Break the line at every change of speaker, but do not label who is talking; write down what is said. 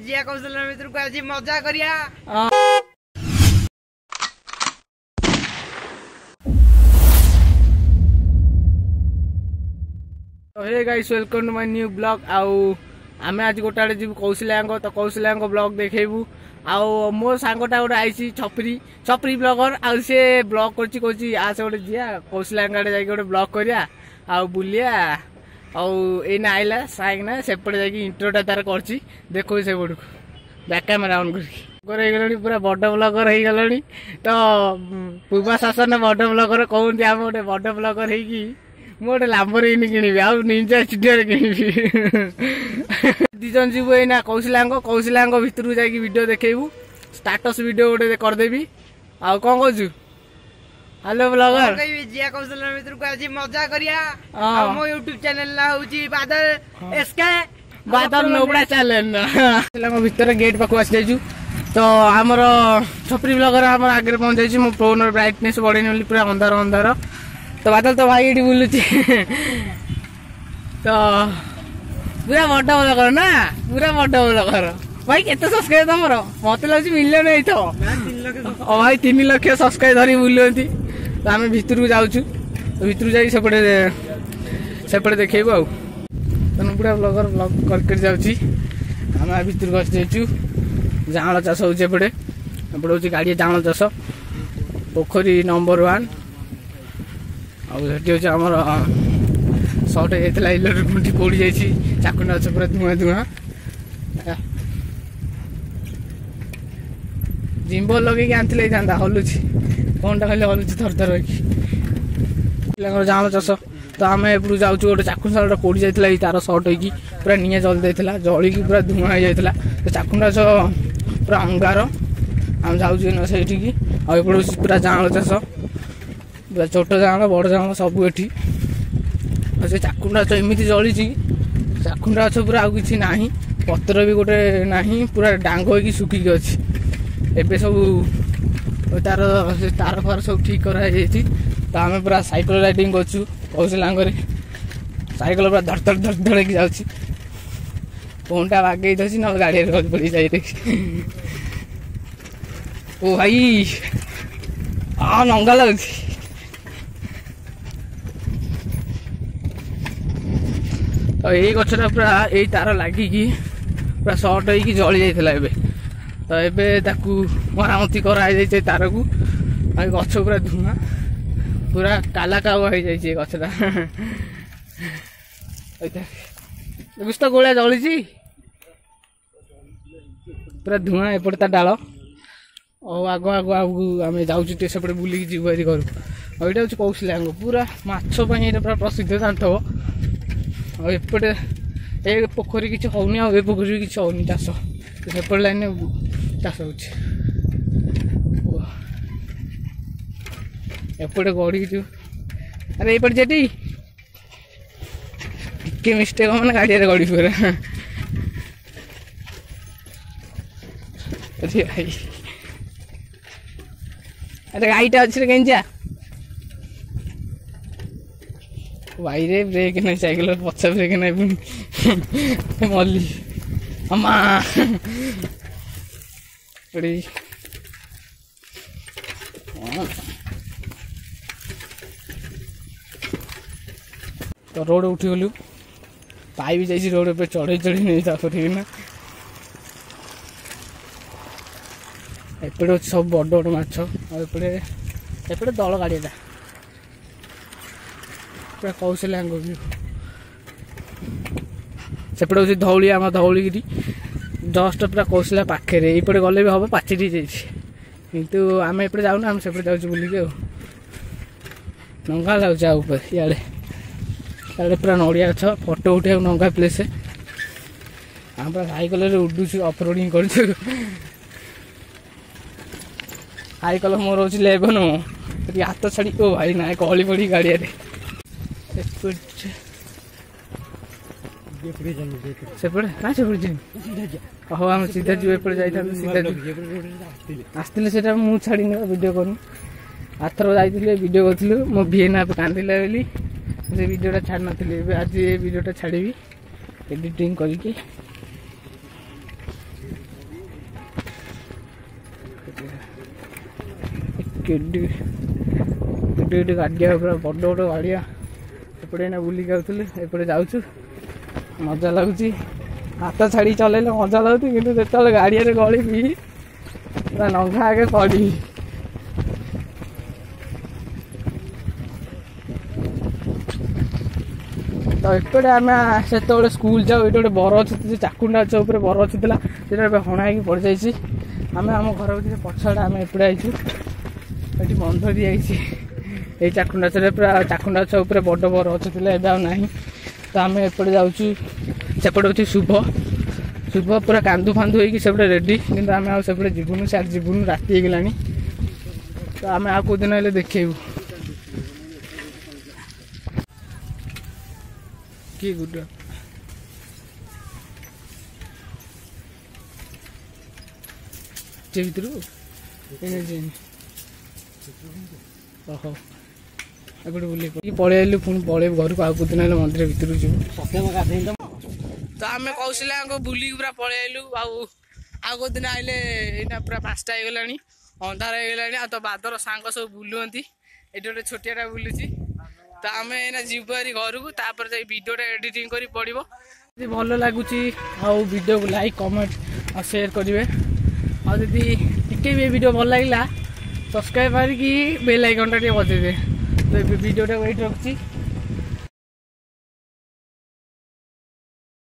जिया कौशल मित्र को आज मजा करिया।
Hey guys welcome to my new blog. आमे आज गोटे आड़े जीव कौशल्याक तो कौशल्याक ब्लॉग देखेबू। मो सांगटा गोटे आई छपरी ब्लॉगर आ से ब्लॉग करछि कोछि आसे गोटे जिया कौशल्याक आड़े जाई गोटे ब्लॉग करिया आ बुलिया एना आइला साइना सेपटे जाई इंट्रोटा तार करछि देखो से बडू बैक कैमरा ऑन कर पूरा बड़ ब्लॉगर हो गलानी। तो पूर्वा शासन बड़ ब्लॉगर कहते आम गोटे बड़ ब्लॉगर होगी मोटे लाम्बोर्गिनी किनिबी आ निंजा स्टूडियो किनिबी दिजन जीव एना कौशल्याक भितर जाकि वीडियो देखेबू स्टाटस वीडियो गोटे करदेबी। आ कौन कहू हेलो ब्लॉगर
जिया कौशल मित्र को आज मजा करिया। मो YouTube चैनल ना होची बादल एसके
बादल नोबड़ा चैनल कौशल्याक भितर गेट पाखु आसी जाइछु। तो हमर छपरी ब्लॉगर हमर आगे पहुंच जाइछि। मो फोन ब्राइटनेस बढ़ेनी पूरा अंधार अंधार। तो बादल तो भाई ये बुलूँ तो पूरा बड़ ब्लॉगर ना पूरा बड़ ब्लॉगर भाई केते सब्सक्राइब तुम मत लगे मिलियन हो भाई 3 लाख सब्सक्राइब धरी बुलती। तो आम भितर को जाऊँ भितर जा सेपटे देखू आ पूरा ब्लॉगर ब्लॉग करके जाऊँगी। आम भितर को आसी जाँल चाष होपटे हूँ गाड़ी जाँल चाष पोखरी नंबर 1 आठी आमर सर्ट होता इलेक्ट्रिक खुंटी पड़ी जाइए चाकुंडा अच्छे पूरा धुआं धुआं जिम्बल लगे आनी हलुची फोन टा खाली हलुची थर थर हो जाँल चाष। तो आम एपटू जाऊँ गोटे चाकुंडा पड़ी जाता तार सर्ट होगी पूरा निआ जली जाता जलिकी पूरा धुआं हो जाता। तो चाकुंडा पूरा अंगार आम जाऊँ से पूरा जाँल चाष पूरा छोट जाँल बड़ जाँल सब एठी से चाकुंडा गछ एमती जली चाकुंडा गछ पूरा आउ कि ना पत्र भी गोटे ना पूरा डांग हो सुखिकी अच्छी एबे सब तार तार फार सब ठीक कराई। तो आम पूरा साइकिल राइडिंग करूँ कौशल्याक साइकिल पूरा धड़ धड़ धड़ धड़ की जाऊँ फोन टा बागे दे ना गाड़ी पड़ी जाए ओ भाई नंगा लगुच। तो यही गछटा पूरा यही तार लगिकी पूरा सर्ट होगी जली जाता है। तो एबे ताकू मरामती कराई तार को गछ पूरा धुआं पूरा काला कावा हो जाए गछटा बुझ तो गोलिया जली पूरा धुआं एपटे ता डाल और आग आग आगू आम जाऊँ सेपटे बुलिकी जीव घर और यहाँ हूँ कौशल्याक पूरा माछ पूरा प्रसिद्ध जानते हो। और एपटे ए पोखरी किसी होनी आ पोखरी किसी होनी चाष सेपट लाइन चाष हो एपटे गड़ी अरे ये जेटी टे मिस्टेक मैंने गाड़ी गड़ी पूरा अरे गाड़ीटा अच्छे कहीं जा भाई रे ब्रेक नहीं साइकिल पचा ब्रेक नहीं मल्ली अम्मा तो रोड उठी गलु पाई भी जाइए रोड पे चढ़े चढ़ी नहीं ना एपटे सब बड़ बड़ माछ एपटे दल गाड़ीटा पूरा कौशल्याक सेपटे हूँ धौली आम धौलीगिरी जस्ट पूरा कौशल्या पाखे ये गले भी हम पाचेरी किंतु आम एपटे जाऊना आम सेपटे जाऊँ बुलिकी नंगा लगुच इे पूरा नड़िया गछ फोटो उठे नंगा प्लेस आम पूरा साइकल उडुच अफरोडिंग कर साइकल मोर हूँ 11 हाथ छाड़ी ओ भाई ना गली पड़ी गाड़िया सेपटे ना सेपटे हाँ आम सीधा जी सीधा आसते से मुझे छाड़ी वीडियो करनी आथर जाइए वीडियो करूँ मो भीएन आप कांदिला बोली से वीडियोटा छाड़ नी आज ये वीडियोटा छाड़ी एडिटिंग करके गाड़िया पूरा बड़ बड़ गाड़िया एपटे ना बुलिक आउथुलु एपटे जाउछु मजा लगुच हाथ छाड़ी चलैले मजा लगुच कि जो गाड़िया गली पी पूरा नंगा आगे पड़ी तो एपटे आम से स्कूल जाऊ ये गोटे बर अच्छी चाकुंडा गच उपर बर अच्छी था हणा पड़ जाइए आम आम घर भर पछाड़े आम एपटे आईचु ये बंध दी जाइए ये चाकुंडा पूरा चाकुंडा गच उपर बड़ बर अच्छी था ना तो आम एपटे जाऊँ सेपटे हूँ शुभ शुभ पूरा कांदू फांदू होपटे रेडी कि आम आसपटे जीवनु सारे जीवनु राति होगा तो आम आ कौ दिन हेल्ले देखू कि गुड भर ओहो एपटे बुले पलि आलु पुणी पलैबू घर को आउ दिन मंदिर भितर जीव तो आम कौशल्या बुलिक पूरा पलि आलु आउ दिन आइले पूरा 5टा होगा अंधार होगा आ तो बादर सांग सब बुलुंती ये गोटे छोटिया बुलूची तो आम एना जीव घर को तापर वीडियोटा एडिटिंग कर पड़ो यदि भल लगुच वीडियो को लाइक कमेंट और शेयर करेंगे आदि वीडियो भल लगे सब्सक्राइब करके बेल आइकन टा बजे तो वीडियोटा ये रखुची।